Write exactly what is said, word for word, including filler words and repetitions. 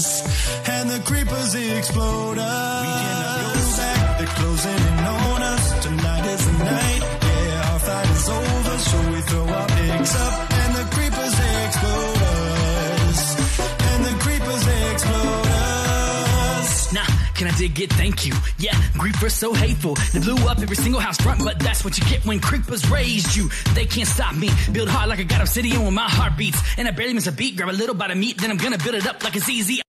and the creepers explode us. We cannot go back, they're closing in on us. Tonight is the night, yeah, our fight is over. So we throw our picks up, and the creepers explode us, and the creepers explode us. Nah, can I dig it? Thank you. Yeah, creepers so hateful. They blew up every single house front, but that's what you get when creepers raised you. They can't stop me. Build hard like I got obsidian when my heart beats, and I barely miss a beat. Grab a little bite of meat, then I'm gonna build it up like it's easy.